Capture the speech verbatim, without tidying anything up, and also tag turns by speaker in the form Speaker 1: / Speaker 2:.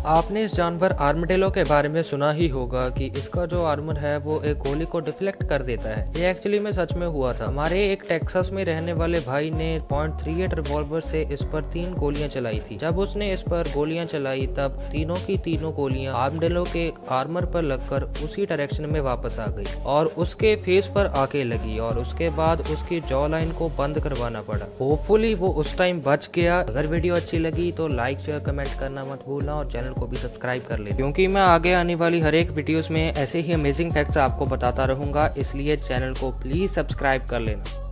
Speaker 1: आपने इस जानवर आर्मडेलो के बारे में सुना ही होगा कि इसका जो आर्मर है वो एक गोली को डिफ्लेक्ट कर देता है। ये एक्चुअली में सच में हुआ था। हमारे एक टेक्सास में रहने वाले भाई ने पॉइंट थ्री एट रिवॉल्वर से इस पर तीन गोलियां चलाई थी। जब उसने इस पर गोलियां चलाई तब तीनों की तीनों गोलियां आर्मडेलो के आर्मर पर लगकर उसी डायरेक्शन में वापस आ गई और उसके फेस पर आके लगी और उसके बाद उसकी जॉ लाइन को बंद करवाना पड़ा। होपफुली वो उस टाइम बच गया। अगर वीडियो अच्छी लगी तो लाइक शेयर कमेंट करना मत भूलना और चैनल को भी सब्सक्राइब कर ले, क्योंकि मैं आगे आने वाली हर एक वीडियोस में ऐसे ही अमेजिंग फैक्ट्स आपको बताता रहूंगा। इसलिए चैनल को प्लीज सब्सक्राइब कर लेना।